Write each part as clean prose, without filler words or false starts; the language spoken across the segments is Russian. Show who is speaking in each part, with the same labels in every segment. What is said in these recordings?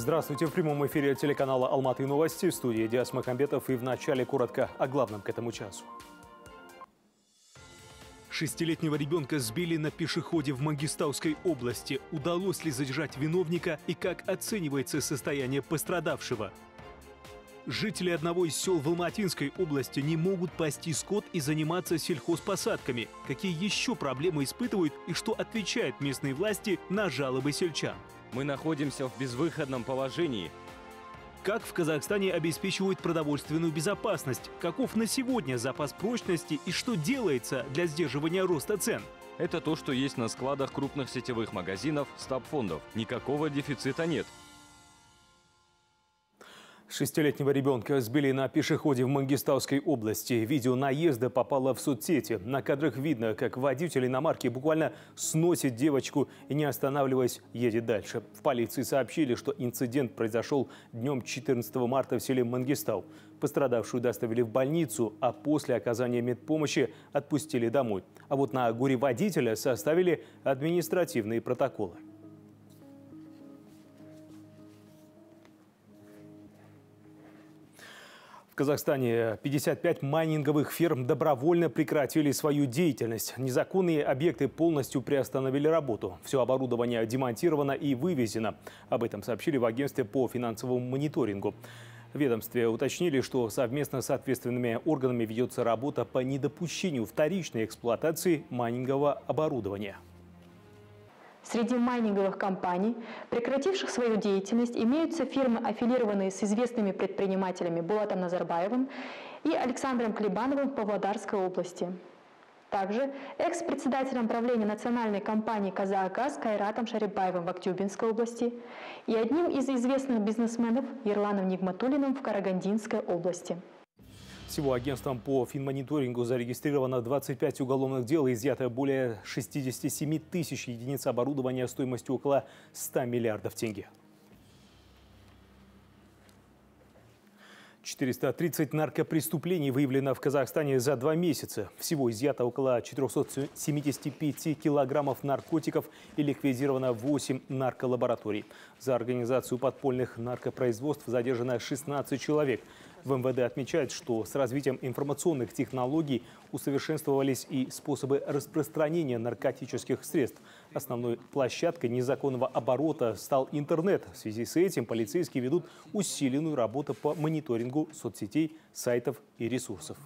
Speaker 1: Здравствуйте. В прямом эфире телеканала «Алматы новости». В студии Диас Макамбетов. И в начале коротко о главном к этому часу. 6-летнего ребенка сбили на пешеходе в Мангистауской области. Удалось ли задержать виновника и как оценивается состояние пострадавшего? Жители одного из сел в Алматинской области не могут пасти скот и заниматься сельхозпосадками. Какие еще проблемы испытывают и что отвечают местные власти на жалобы сельчан?
Speaker 2: Мы находимся в безвыходном положении.
Speaker 1: Как в Казахстане обеспечивают продовольственную безопасность? Каков на сегодня запас прочности и что делается для сдерживания роста цен?
Speaker 2: Это то, что есть на складах крупных сетевых магазинов, стабфондов. Никакого дефицита нет.
Speaker 1: 6-летнего ребенка сбили на пешеходе в Мангистауской области. Видео наезда попало в соцсети. На кадрах видно, как водитель иномарки буквально сносит девочку и, не останавливаясь, едет дальше. В полиции сообщили, что инцидент произошел днем 14 марта в селе Мангистау. Пострадавшую доставили в больницу, а после оказания медпомощи отпустили домой. А вот на горе-водителя составили административные протоколы. В Казахстане 55 майнинговых фирм добровольно прекратили свою деятельность. Незаконные объекты полностью приостановили работу. Все оборудование демонтировано и вывезено. Об этом сообщили в агентстве по финансовому мониторингу. В ведомстве уточнили, что совместно с ответственными органами ведется работа по недопущению вторичной эксплуатации майнингового оборудования.
Speaker 3: Среди майнинговых компаний, прекративших свою деятельность, имеются фирмы, аффилированные с известными предпринимателями Булатом Назарбаевым и Александром Клебановым в Павлодарской области. Также экс-председателем правления национальной компании «Казахгаз» Кайратом Шарипбаевым в Актюбинской области и одним из известных бизнесменов Ерланом Нигматуллиным в Карагандинской области.
Speaker 1: Всего агентством по финмониторингу зарегистрировано 25 уголовных дел и изъято более 67 тысяч единиц оборудования стоимостью около 100 миллиардов тенге. 430 наркопреступлений выявлено в Казахстане за 2 месяца. Всего изъято около 475 килограммов наркотиков и ликвидировано 8 нарколабораторий. За организацию подпольных наркопроизводств задержано 16 человек. В МВД отмечают, что с развитием информационных технологий усовершенствовались и способы распространения наркотических средств. Основной площадкой незаконного оборота стал интернет. В связи с этим полицейские ведут усиленную работу по мониторингу соцсетей, сайтов и ресурсов.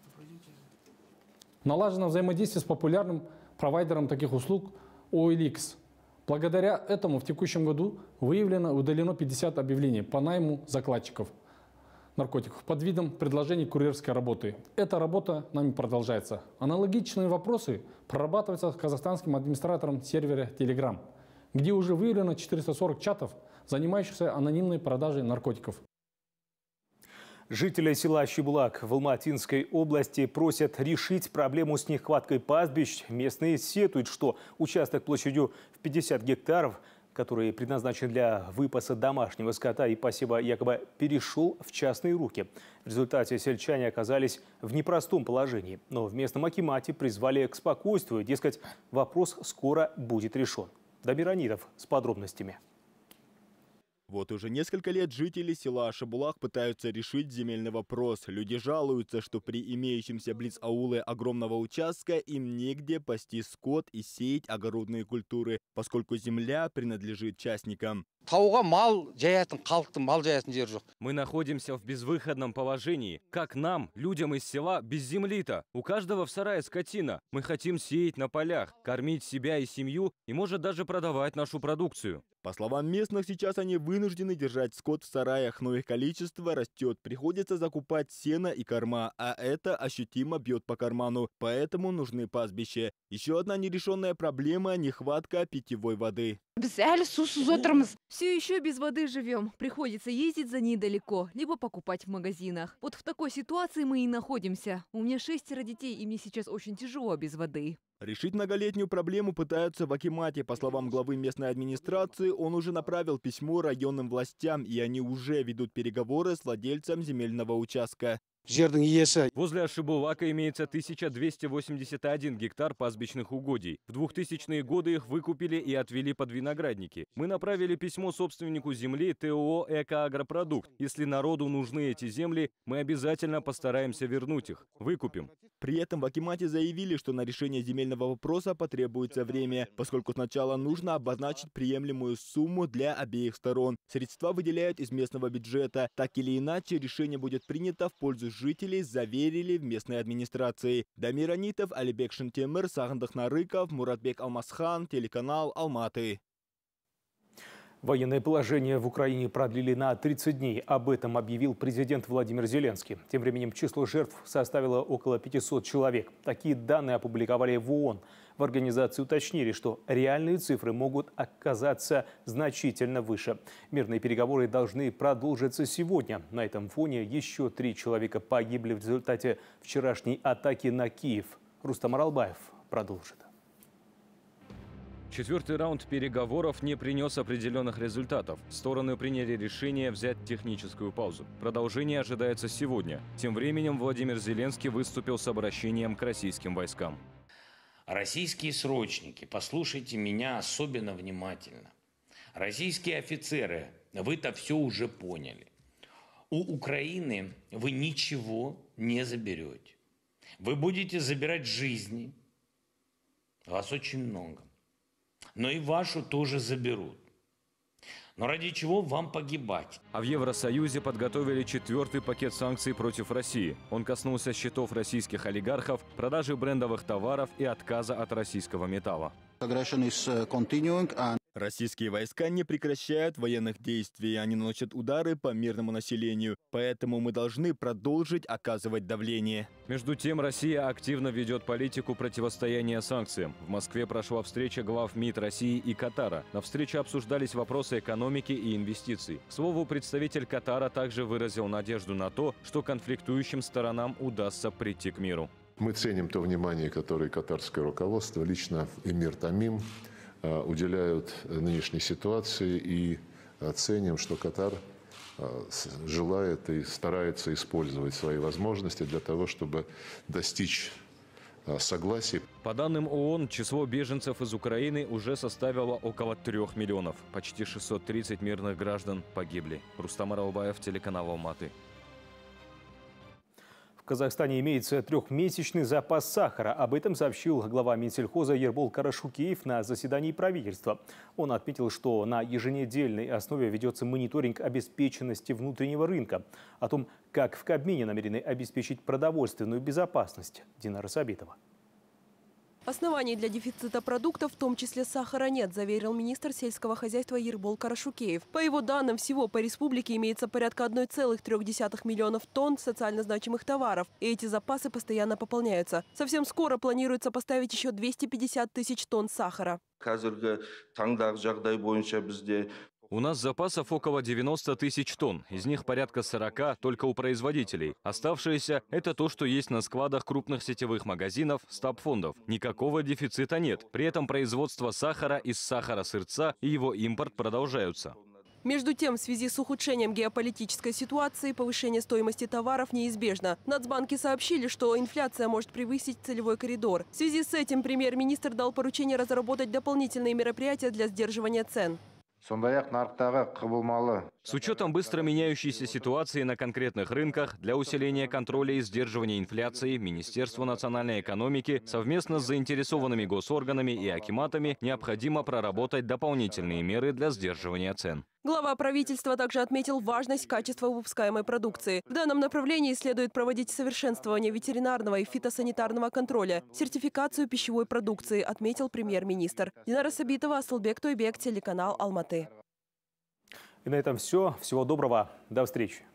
Speaker 4: Налажено взаимодействие с популярным провайдером таких услуг OLX. Благодаря этому в текущем году выявлено и удалено 50 объявлений по найму закладчиков наркотиков под видом предложений курьерской работы. Эта работа нами продолжается. Аналогичные вопросы прорабатываются с казахстанским администратором сервера Telegram, где уже выявлено 440 чатов, занимающихся анонимной продажей наркотиков.
Speaker 1: Жители села Щебулак в Алматинской области просят решить проблему с нехваткой пастбищ. Местные сетуют, что участок площадью в 50 гектаров, который предназначен для выпаса домашнего скота и посева, якобы перешел в частные руки. В результате сельчане оказались в непростом положении. Но в местном акимате призвали к спокойствию. Дескать, вопрос скоро будет решен. Дамир Анидов с подробностями.
Speaker 5: Вот уже несколько лет жители села Шабулак пытаются решить земельный вопрос. Люди жалуются, что при имеющемся близ аулы огромного участка им негде пасти скот и сеять огородные культуры, поскольку земля принадлежит частникам.
Speaker 2: Мы находимся в безвыходном положении. Как нам, людям из села, без земли-то? У каждого в сарае скотина. Мы хотим сеять на полях, кормить себя и семью и, может, даже продавать нашу продукцию.
Speaker 5: По словам местных, сейчас они вынуждены держать скот в сараях, но их количество растет. Приходится закупать сено и корма, а это ощутимо бьет по карману. Поэтому нужны пастбища. Еще одна нерешенная проблема – нехватка питьевой воды.
Speaker 6: Все еще без воды живем. Приходится ездить за ней далеко, либо покупать в магазинах. Вот в такой ситуации мы и находимся. У меня 6 детей, и мне сейчас очень тяжело без воды.
Speaker 5: Решить многолетнюю проблему пытаются в акимате. По словам главы местной администрации, он уже направил письмо районным властям, и они уже ведут переговоры с владельцем земельного участка.
Speaker 2: Возле Ашибулака имеется 1281 гектар пастбищных угодий. В 2000-е годы их выкупили и отвели под виноградники. Мы направили письмо собственнику земли ТО «Экоагропродукт». Если народу нужны эти земли, мы обязательно постараемся вернуть их. Выкупим.
Speaker 5: При этом в акимате заявили, что на решение земельного вопроса потребуется время, поскольку сначала нужно обозначить приемлемую сумму для обеих сторон. Средства выделяют из местного бюджета. Так или иначе, решение будет принято в пользу жителей, заверили в местной администрации. Дамир Анитов, Алибек Шентемир, Сагындык Нарыков, Муратбек Алмасхан, телеканал Алматы.
Speaker 1: Военное положение в Украине продлили на 30 дней. Об этом объявил президент Владимир Зеленский. Тем временем число жертв составило около 500 человек. Такие данные опубликовали в ООН. В организации уточнили, что реальные цифры могут оказаться значительно выше. Мирные переговоры должны продолжиться сегодня. На этом фоне еще 3 человека погибли в результате вчерашней атаки на Киев. Рустам Аралбаев продолжит.
Speaker 2: Четвертый раунд переговоров не принес определенных результатов. Стороны приняли решение взять техническую паузу. Продолжение ожидается сегодня. Тем временем Владимир Зеленский выступил с обращением к российским войскам.
Speaker 7: Российские срочники, послушайте меня особенно внимательно. Российские офицеры, вы-то все уже поняли. У Украины вы ничего не заберете. Вы будете забирать жизни. Вас очень много. Но и вашу тоже заберут. Но ради чего вам погибать?
Speaker 2: А в Евросоюзе подготовили 4-й пакет санкций против России. Он коснулся счетов российских олигархов, продажи брендовых товаров и отказа от российского металла.
Speaker 5: Российские войска не прекращают военных действий, они наносят удары по мирному населению. Поэтому мы должны продолжить оказывать давление.
Speaker 2: Между тем, Россия активно ведет политику противостояния санкциям. В Москве прошла встреча глав МИД России и Катара. На встрече обсуждались вопросы экономики и инвестиций. К слову, представитель Катара также выразил надежду на то, что конфликтующим сторонам удастся прийти к миру.
Speaker 8: Мы ценим то внимание, которое катарское руководство, лично эмир Тамим, уделяют нынешней ситуации, и ценим, что Катар желает и старается использовать свои возможности для того, чтобы достичь согласия.
Speaker 2: По данным ООН, число беженцев из Украины уже составило около 3 миллионов. Почти 630 мирных граждан погибли. Рустам Аралбаев, телеканал Алматы.
Speaker 1: В Казахстане имеется 3-месячный запас сахара. Об этом сообщил глава Минсельхоза Ербол Карашукеев на заседании правительства. Он отметил, что на еженедельной основе ведется мониторинг обеспеченности внутреннего рынка. О том, как в Кабмине намерены обеспечить продовольственную безопасность. Динара Сабитова.
Speaker 9: Оснований для дефицита продуктов, в том числе сахара, нет, заверил министр сельского хозяйства Ербол Карашукеев. По его данным, всего по республике имеется порядка 1,3 миллионов тонн социально значимых товаров. И эти запасы постоянно пополняются. Совсем скоро планируется поставить еще 250 тысяч тонн сахара.
Speaker 2: У нас запасов около 90 тысяч тонн. Из них порядка 40 только у производителей. Оставшиеся – это то, что есть на складах крупных сетевых магазинов, стабфондов. Никакого дефицита нет. При этом производство сахара из сахара-сырца и его импорт продолжаются.
Speaker 9: Между тем, в связи с ухудшением геополитической ситуации, повышение стоимости товаров неизбежно. Нацбанки сообщили, что инфляция может превысить целевой коридор. В связи с этим премьер-министр дал поручение разработать дополнительные мероприятия для сдерживания цен.
Speaker 2: С учетом быстро меняющейся ситуации на конкретных рынках, для усиления контроля и сдерживания инфляции Министерство национальной экономики совместно с заинтересованными госорганами и акиматами необходимо проработать дополнительные меры для сдерживания цен.
Speaker 9: Глава правительства также отметил важность качества выпускаемой продукции. В данном направлении следует проводить совершенствование ветеринарного и фитосанитарного контроля, сертификацию пищевой продукции, отметил премьер-министр. Динара Сабитова, Асылбек Тойбек, телеканал Алматы.
Speaker 1: И на этом все. Всего доброго. До встречи.